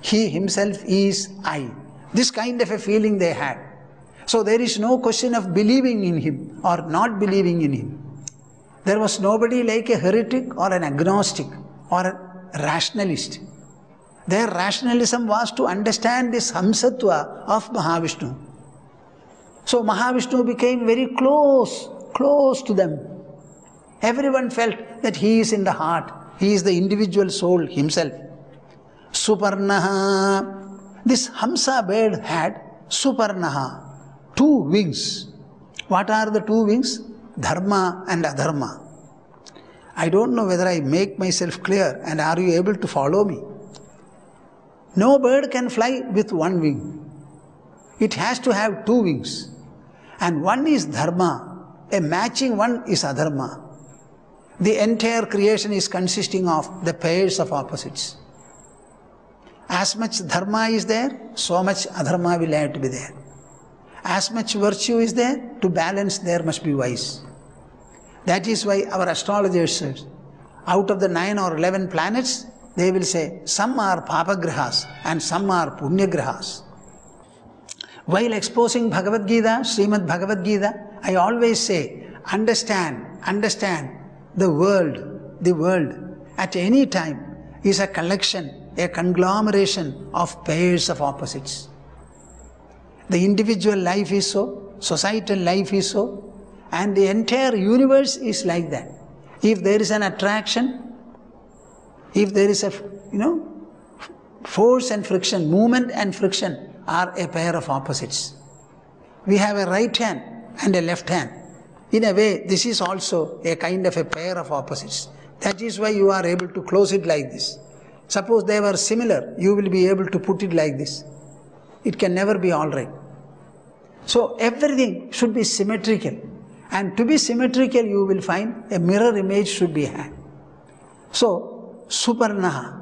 he himself is I. This kind of a feeling they had. So there is no question of believing in him or not believing in him. There was nobody like a heretic or an agnostic or a rationalist. Their rationalism was to understand this Hamsatva of Mahavishnu. So Mahavishnu became very close to them. Everyone felt that he is in the heart. He is the individual soul himself. Suparnaha. This Hamsa bird had Suparnaha, 2 wings. What are the 2 wings? Dharma and Adharma. I don't know whether I make myself clear and are you able to follow me? No bird can fly with 1 wing. It has to have 2 wings. And one is Dharma. A matching one is Adharma. The entire creation is consisting of the pairs of opposites. As much Dharma is there, so much Adharma will have to be there. As much virtue is there, to balance there must be vice. That is why our astrologers say, out of the 9 or 11 planets, they will say, some are Papagrahas and some are Punyagrahas. While exposing Bhagavad Gita, Srimad Bhagavad Gita, I always say, understand the world at any time is a collection, a conglomeration of pairs of opposites. The individual life is so, societal life is so, and the entire universe is like that. If there is an attraction, if there is a, force and friction, movement and friction are a pair of opposites. We have a right hand and a left hand. In a way, this is also a kind of a pair of opposites. That is why you are able to close it like this. Suppose they were similar, you will be able to put it like this. It can never be all right. So everything should be symmetrical. And to be symmetrical, you will find a mirror image should be had. So, Suparnaha.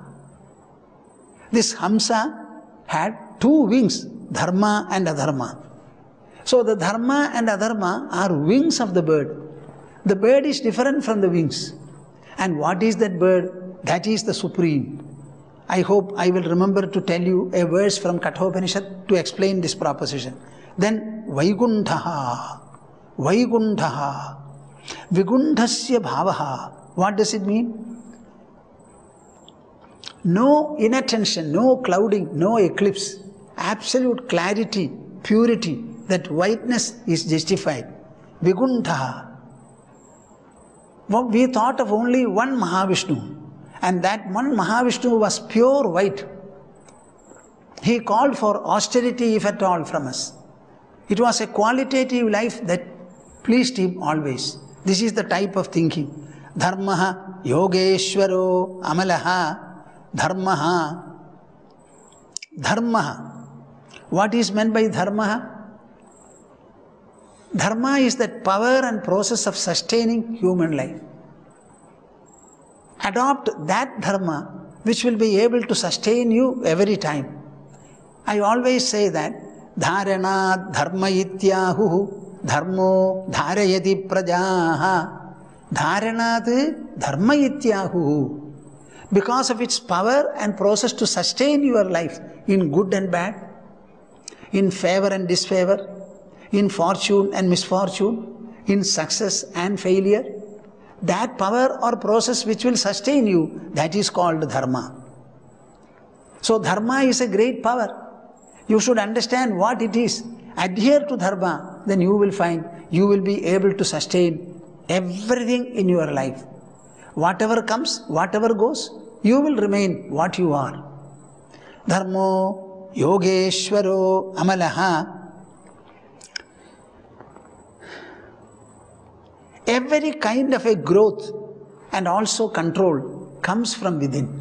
This Hamsa had 2 wings, Dharma and Adharma. So the Dharma and Adharma are wings of the bird. The bird is different from the wings. And what is that bird? That is the Supreme. I hope I will remember to tell you a verse from Kathopanishad to explain this proposition. Then Vaikunthaha. Vaikunthaha. Vigunthasya bhavaha. What does it mean? No inattention, no clouding, no eclipse. Absolute clarity, purity. That whiteness is justified. Vigunthaha. Well, we thought of only one Mahavishnu. And that one Mahavishnu was pure white. He called for austerity, if at all, from us. It was a qualitative life that pleased him always. This is the type of thinking. Dharmaha yogeshwaro amalaha dharmaha. Dharmaha. What is meant by dharmaha? Dharma is that power and process of sustaining human life. Adopt that dharma which will be able to sustain you every time. I always say that Dharanat dharma ityahu dharmo dharayati prajaha. Dharanat dharma ityahu. Because of its power and process to sustain your life in good and bad, in favor and disfavor, in fortune and misfortune, in success and failure, that power or process which will sustain you, that is called dharma. So dharma is a great power. You should understand what it is. Adhere to dharma, then you will find you will be able to sustain everything in your life. Whatever comes, whatever goes, you will remain what you are. Dharmo yogeshwaro amalaha. Every kind of a growth and also control comes from within.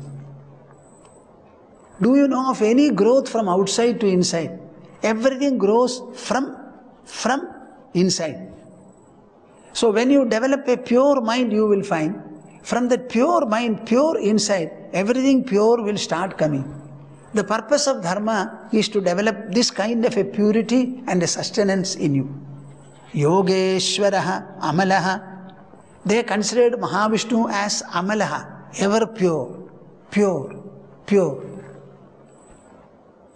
Do you know of any growth from outside to inside? Everything grows from inside. So when you develop a pure mind, you will find from that pure mind, pure inside, everything pure will start coming. The purpose of dharma is to develop this kind of a purity and a sustenance in you. Yogeshwaraha amalaha. They considered Mahavishnu as amalaha, ever pure, pure, pure.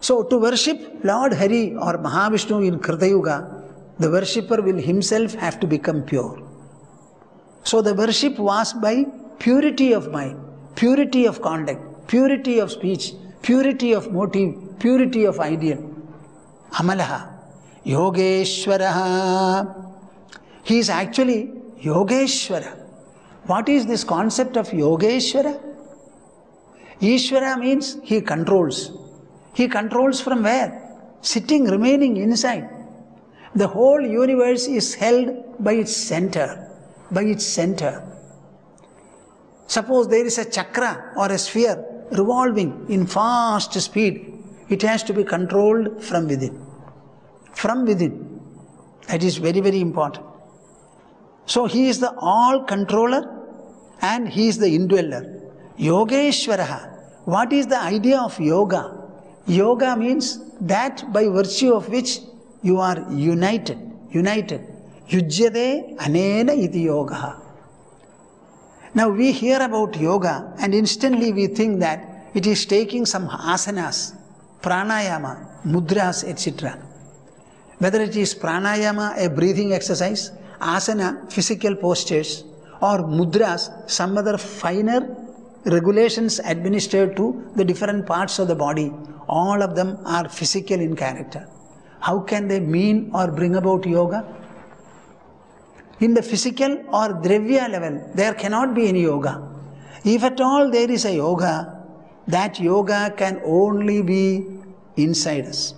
So to worship Lord Hari or Mahavishnu in Krita Yuga, the worshipper will himself have to become pure. So the worship was by purity of mind, purity of conduct, purity of speech, purity of motive, purity of ideal. Amalaha, Yogeshwaraha. He is actually Yogeshwara. What is this concept of Yogeshwara? Ishvara means he controls. He controls from where? Sitting, remaining inside. The whole universe is held by its center. By its center. Suppose there is a chakra or a sphere revolving in fast speed. It has to be controlled from within. From within. That is very, very important. So he is the all-controller and he is the indweller. Yogeshwaraha. What is the idea of yoga? Yoga means that by virtue of which you are united. United. Yujyade anena iti yogaha. Now we hear about yoga and instantly we think that it is taking some asanas, pranayama, mudras, etc. Whether it is pranayama, a breathing exercise, asana, physical postures, or mudras, some other finer regulations administered to the different parts of the body, all of them are physical in character. How can they mean or bring about yoga? In the physical or dravya level, there cannot be any yoga. If at all there is a yoga, that yoga can only be inside us.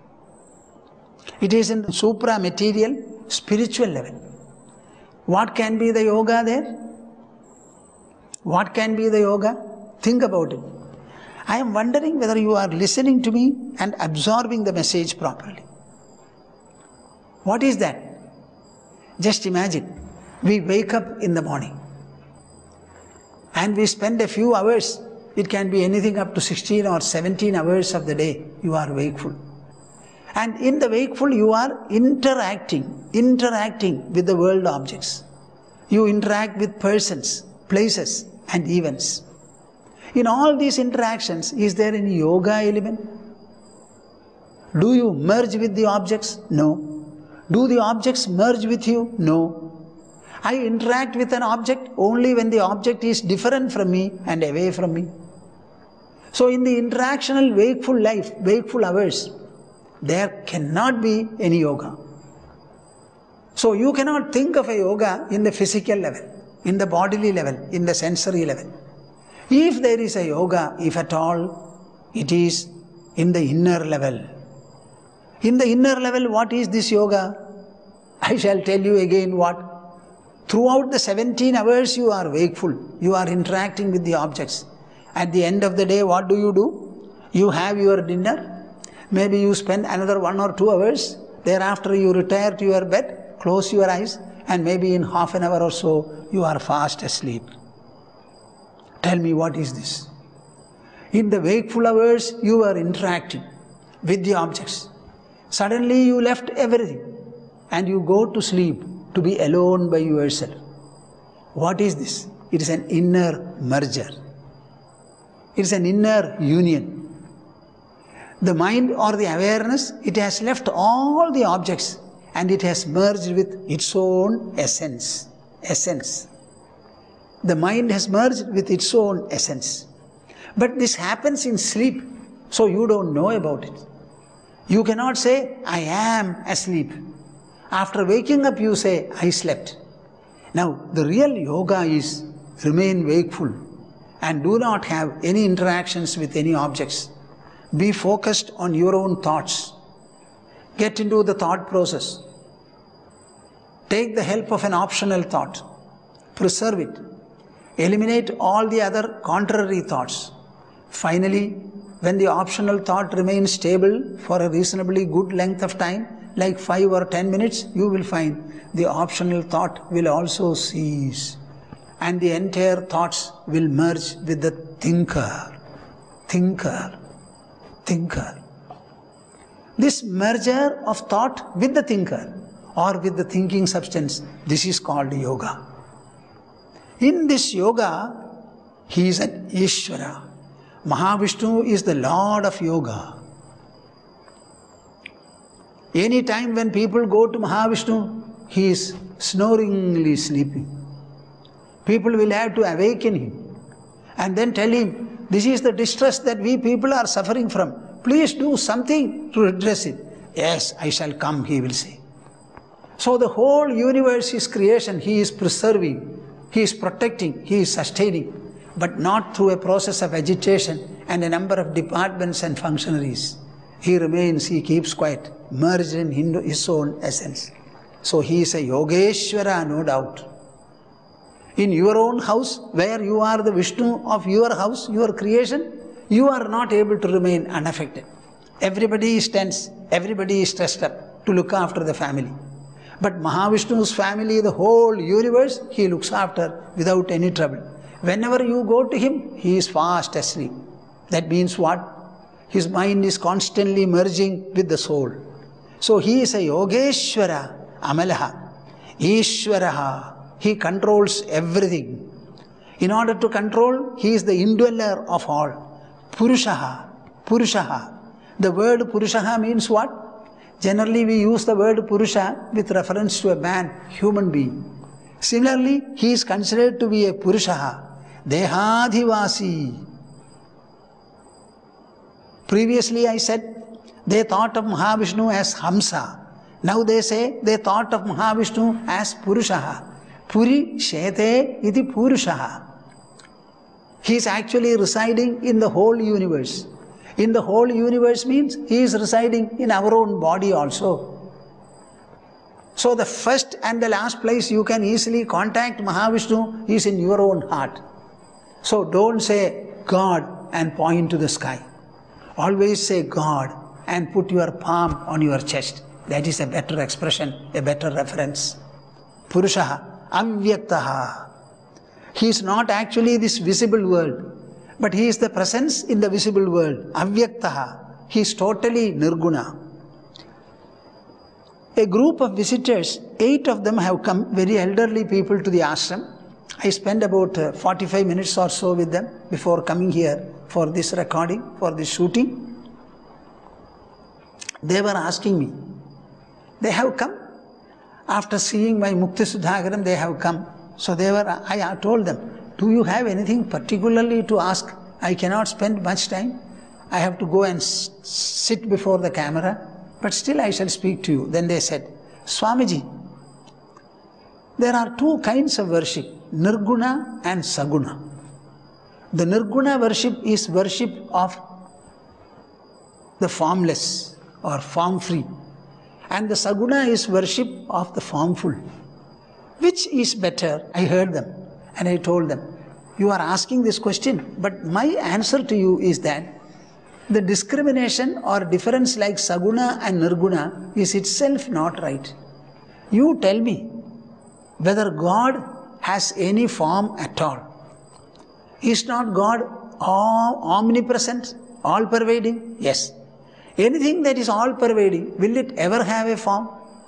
It is in the supra-material, spiritual level. What can be the yoga there? What can be the yoga? Think about it. I am wondering whether you are listening to me and absorbing the message properly. What is that? Just imagine, we wake up in the morning and we spend a few hours, it can be anything up to 16 or 17 hours of the day, you are wakeful. And in the wakeful, you are interacting with the world objects. You interact with persons, places, and events. In all these interactions, is there any yoga element? Do you merge with the objects? No. Do the objects merge with you? No. I interact with an object only when the object is different from me and away from me. So in the interactional wakeful life, wakeful hours, there cannot be any yoga. So you cannot think of a yoga in the physical level, in the bodily level, in the sensory level. If there is a yoga, if at all, it is in the inner level. In the inner level, what is this yoga? I shall tell you again what. Throughout the 17 hours you are wakeful, you are interacting with the objects. At the end of the day, what do? You have your dinner, maybe you spend another 1 or 2 hours, thereafter you retire to your bed, close your eyes, and maybe in half an hour or so, you are fast asleep. Tell me, what is this? In the wakeful hours, you are interacting with the objects. Suddenly you left everything and you go to sleep to be alone by yourself. What is this? It is an inner merger. It is an inner union. The mind or the awareness, it has left all the objects and it has merged with its own essence. Essence. The mind has merged with its own essence. But this happens in sleep, so you don't know about it. You cannot say, I am asleep. After waking up, you say, I slept. Now, the real yoga is remain wakeful and do not have any interactions with any objects. Be focused on your own thoughts. Get into the thought process. Take the help of an optional thought. Preserve it. Eliminate all the other contrary thoughts. Finally, when the optional thought remains stable for a reasonably good length of time, like 5 or 10 minutes, you will find the optional thought will also cease. And the entire thoughts will merge with the thinker. Thinker. Thinker. This merger of thought with the thinker or with the thinking substance, this is called yoga. In this yoga, he is an Ishvara. Mahavishnu is the Lord of yoga. Any time when people go to Mahavishnu, he is snoringly sleeping. People will have to awaken him and then tell him, this is the distress that we people are suffering from. Please do something to redress it. Yes, I shall come, he will say. So the whole universe is creation. He is preserving, he is protecting, he is sustaining, but not through a process of agitation and a number of departments and functionaries. He remains, he keeps quiet, merged in his own essence. So he is a Yogeshwara, no doubt. In your own house, where you are the Vishnu of your house, your creation, you are not able to remain unaffected. Everybody is tense, everybody is stressed up to look after the family. But Mahavishnu's family, the whole universe, he looks after without any trouble. Whenever you go to him, he is fast asleep. That means what? His mind is constantly merging with the soul. So he is a Yogeshwara, Amalaha, Ishwaraha. He controls everything. In order to control, he is the indweller of all. Purushaha, Purushaha. The word Purushaha means what? Generally we use the word Purusha with reference to a man, human being. Similarly, he is considered to be a Purushaha, Dehadhivasi. Previously I said, they thought of Mahavishnu as Hamsa. Now they say they thought of Mahavishnu as Purushaha. Puri Shete iti Purushaha. He is actually residing in the whole universe. In the whole universe means he is residing in our own body also. So the first and the last place you can easily contact Mahavishnu is in your own heart. So don't say God and point to the sky. Always say God and put your palm on your chest. That is a better expression, a better reference. Purushaha, Avyaktaha. He is not actually this visible world, but he is the presence in the visible world. Avyaktaha. He is totally Nirguna. A group of visitors, 8 of them have come, very elderly people, to the ashram. I spent about 45 minutes or so with them before coming here for this recording, for this shooting. They were asking me. They have come. After seeing my Mukti Sudhakaram, they have come. So I told them, do you have anything particularly to ask? I cannot spend much time. I have to go and sit before the camera, but still I shall speak to you. Then they said, Swamiji, there are 2 kinds of worship, Nirguna and Saguna. The Nirguna worship is worship of the formless or form-free. And the Saguna is worship of the formful. Which is better? I heard them and I told them, you are asking this question, but my answer to you is that the discrimination or difference like Saguna and Nirguna is itself not right. You tell me whether God has any form at all. Is not God omnipresent, all-pervading? Yes. Anything that is all-pervading, will it ever have a form?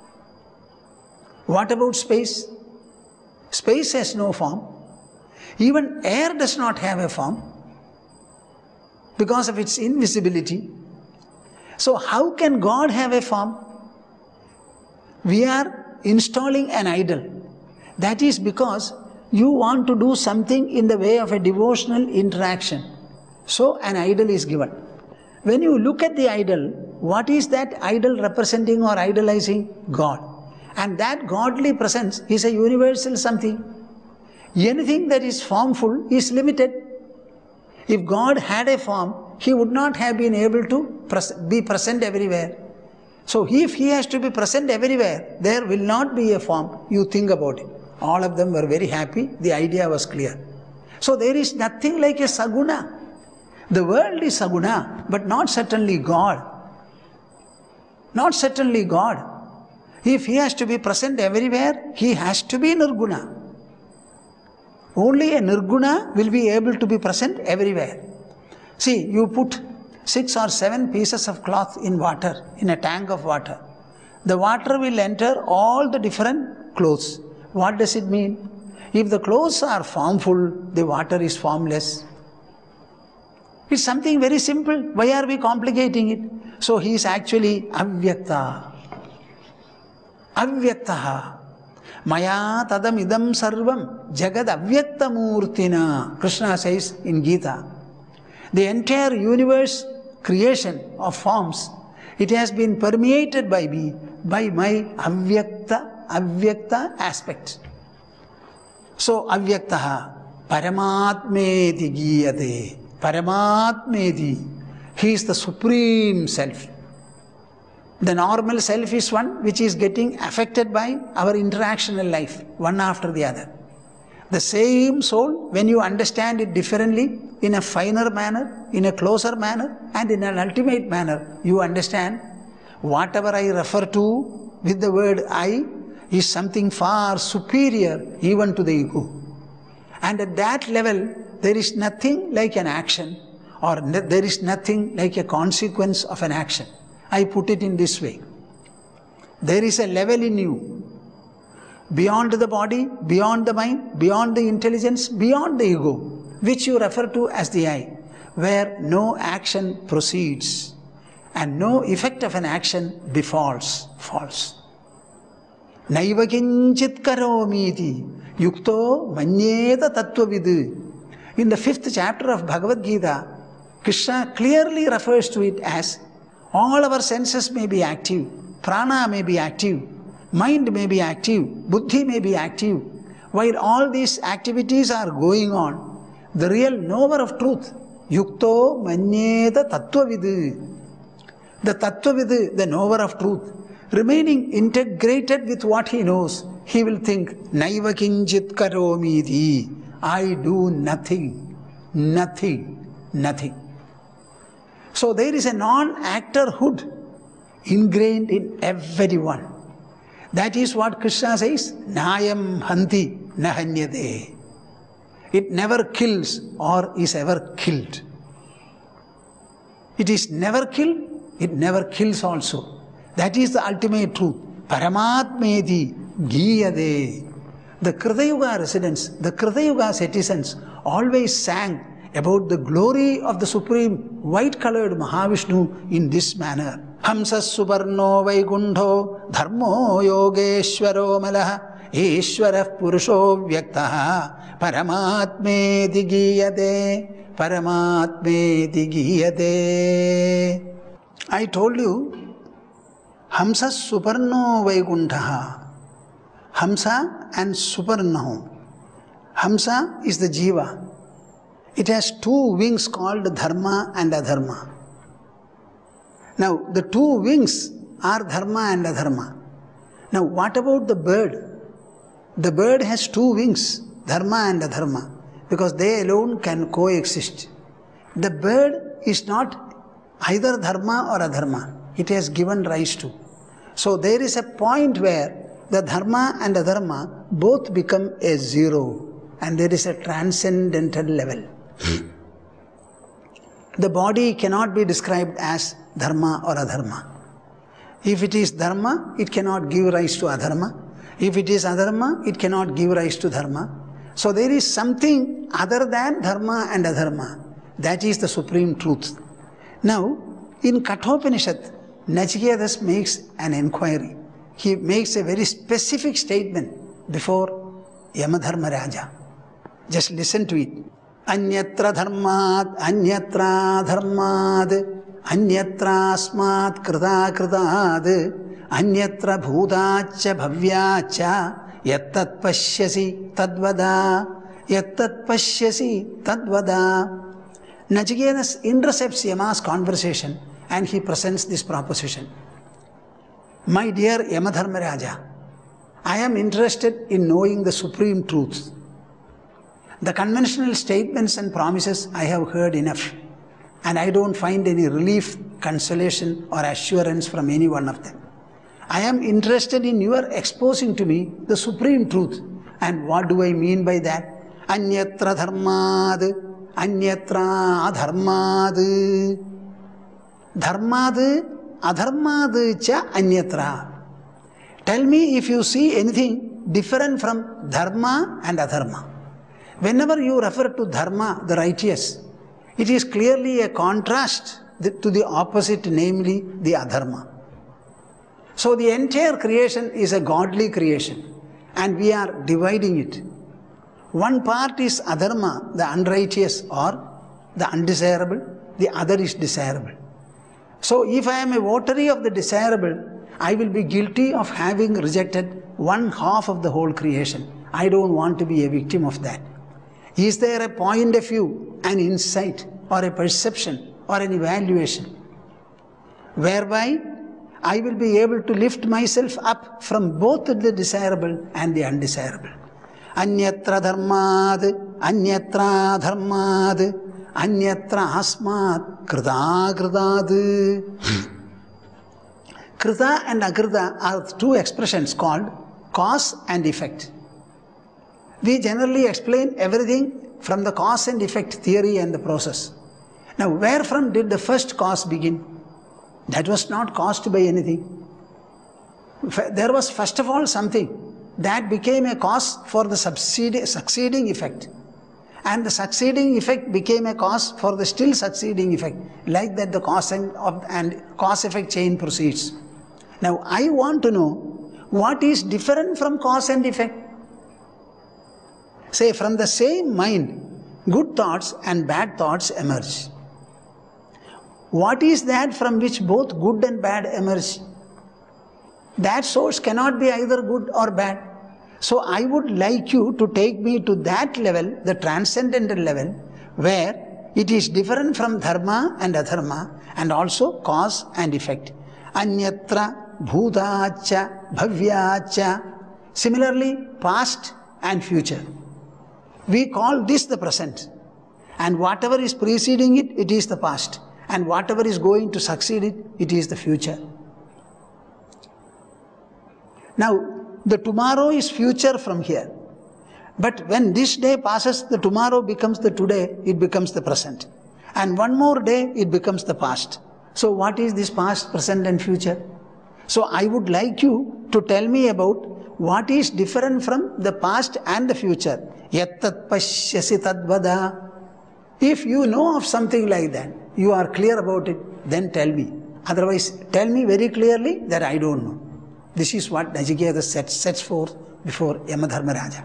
What about space? Space has no form. Even air does not have a form because of its invisibility. So how can God have a form? We are installing an idol. That is because you want to do something in the way of a devotional interaction. So an idol is given. When you look at the idol, what is that idol representing or idolizing? God. And that godly presence is a universal something. Anything that is formful is limited. If God had a form, He would not have been able to be present everywhere. So if He has to be present everywhere, there will not be a form. You think about it. All of them were very happy. The idea was clear. So there is nothing like a Saguna. The world is Saguna, but not certainly God. Not certainly God. If He has to be present everywhere, He has to be Nirguna. Only a Nirguna will be able to be present everywhere. See, you put 6 or 7 pieces of cloth in water, in a tank of water. The water will enter all the different clothes. What does it mean? If the clothes are formful, the water is formless. It's something very simple. Why are we complicating it? So he is actually Avyakta. Avyaktaha. Maya tadam idam sarvam jagad avyaktamurtina. Krishna says in Gita. The entire universe creation of forms, it has been permeated by me, by my avyakta aspect. So avyaktaha paramatmeti giyate. Paramatmeti. He is the supreme self. The normal self is one which is getting affected by our interactional life, one after the other. The same soul, when you understand it differently, in a finer manner, in a closer manner, and in an ultimate manner, you understand whatever I refer to with the word I is something far superior even to the ego. And at that level, there is nothing like an action, or there is nothing like a consequence of an action. I put it in this way. There is a level in you, beyond the body, beyond the mind, beyond the intelligence, beyond the ego, which you refer to as the I, where no action proceeds and no effect of an action befalls, falls. Naiva kinchit karomiti yukto manyeta tattvavid. In the 5th chapter of Bhagavad Gita, Krishna clearly refers to it as all our senses may be active, prana may be active, mind may be active, buddhi may be active. While all these activities are going on, the real knower of truth, yukto manyeta tattvavid, the tattvavid, the knower of truth, remaining integrated with what he knows, he will think, naiva kinchit karomiti, I do nothing, nothing, nothing. So there is a non-actorhood ingrained in everyone. That is what Krishna says, Nayam hanti nahanyate. It never kills or is ever killed. It is never killed, it never kills also. That is the ultimate truth. Paramatmeti giyade. The Kritayuga residents, the Kritayuga citizens always sang about the glory of the supreme white-colored Mahavishnu in this manner. Hamsas suparno vaikuntho dharmo yogeshwaro malaha ishwarah purusho vyaktaha paramatmeti giyate paramatmeti giyate. I told you, Hamsas suparno vaikuntha. Hamsa and Suparnaho. Hamsa is the Jiva. It has 2 wings called Dharma and Adharma. Now, the 2 wings are Dharma and Adharma. Now, what about the bird? The bird has 2 wings, Dharma and Adharma, because they alone can coexist. The bird is not either Dharma or Adharma. It has given rise to. So, there is a point where the Dharma and Adharma both become a zero, and there is a transcendental level. The body cannot be described as Dharma or Adharma. If it is Dharma, it cannot give rise to Adharma. If it is Adharma, it cannot give rise to Dharma. So there is something other than Dharma and Adharma. That is the supreme truth. Now, in Kathopanishad, Nachiketas makes an inquiry. He makes a very specific statement before Yamadharmaraja. Just listen to it. Anyatra dharmad, anyatra dharmad, anyatra asmat krita kritad, anyatra bhudacha bhavyacha, yattat pashyasi tadvada, yattat pashyasi tadvada. Nachiketas intercepts Yama's conversation and he presents this proposition. My dear Yamadharmaraja, I am interested in knowing the supreme truth. The conventional statements and promises I have heard enough, and I don't find any relief, consolation or assurance from any one of them. I am interested in your exposing to me the supreme truth. And what do I mean by that? Anyatra dharmad, anyatra adharmad. Dharmad, adharmad cha anyatra. Tell me if you see anything different from dharma and adharma. Whenever you refer to dharma, the righteous, it is clearly a contrast to the opposite, namely the adharma. So the entire creation is a godly creation, and we are dividing it. One part is adharma, the unrighteous or the undesirable, the other is desirable. So if I am a votary of the desirable, I will be guilty of having rejected one half of the whole creation. I don't want to be a victim of that. Is there a point of view, an insight, or a perception, or an evaluation, whereby I will be able to lift myself up from both the desirable and the undesirable? Anyatra dharmad, anyatra dharmad, anyatra asmat, krita kritad. Krita and akrita are two expressions called cause and effect. We generally explain everything from the cause and effect theory and the process. Now, where from did the first cause begin? That was not caused by anything. There was first of all something that became a cause for the succeeding effect. And the succeeding effect became a cause for the still succeeding effect. Like that the cause and cause-effect chain proceeds. Now, I want to know what is different from cause and effect. Say, from the same mind, good thoughts and bad thoughts emerge. What is that from which both good and bad emerge? That source cannot be either good or bad. So I would like you to take me to that level, the transcendental level, where it is different from dharma and adharma, and also cause and effect. Anyatra bhutacha bhavyacha. Similarly, past and future. We call this the present. And whatever is preceding it, it is the past. And whatever is going to succeed it, it is the future. Now, the tomorrow is future from here. But when this day passes, the tomorrow becomes the today, it becomes the present. And one more day, it becomes the past. So what is this past, present and future? So I would like you to tell me about what is different from the past and the future. Yattat pashyasi tadvada. If you know of something like that, you are clear about it, then tell me. Otherwise, tell me very clearly that I don't know. This is what Nachiketa sets forth before Yamadharmaraja.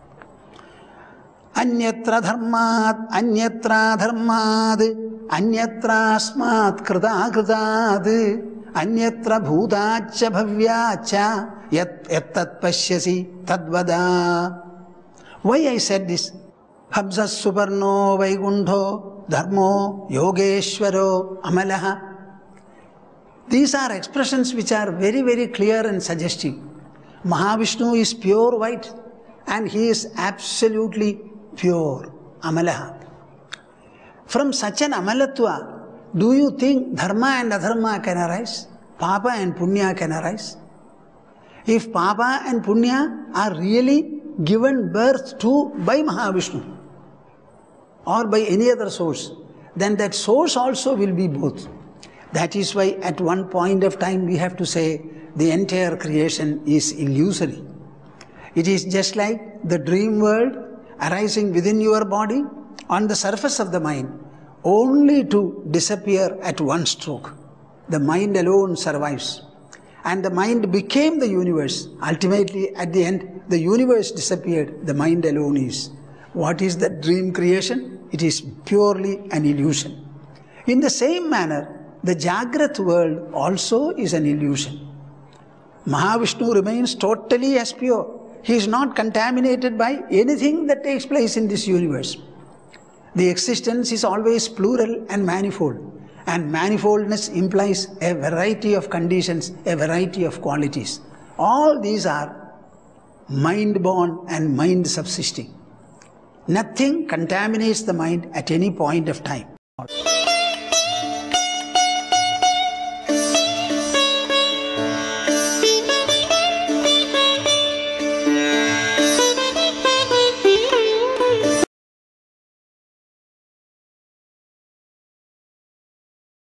Anyatra dharmad, anyatra dharmad, anyatra asmat krita kritad, anyatra bhutacha bhavyacha, yattat pashyasi tadvada. Why I said this? Habsas suparno vaikuntho dharmo yogeshwaro amalaha. These are expressions which are very, very clear and suggestive. Mahavishnu is pure white and he is absolutely pure, amalaha. From such an amalatva, do you think dharma and adharma can arise? Papa and punya can arise? If papa and punya are really given birth to by Mahavishnu or by any other source, then that source also will be both. That is why at one point of time we have to say the entire creation is illusory. It is just like the dream world arising within your body on the surface of the mind, only to disappear at one stroke. The mind alone survives. And the mind became the universe. Ultimately, at the end, the universe disappeared, the mind alone is. What is the dream creation? It is purely an illusion. In the same manner, the Jagrat world also is an illusion. Mahavishnu remains totally as pure. He is not contaminated by anything that takes place in this universe. The existence is always plural and manifold. And manifoldness implies a variety of conditions, a variety of qualities. All these are mind-born and mind-subsisting. Nothing contaminates the mind at any point of time.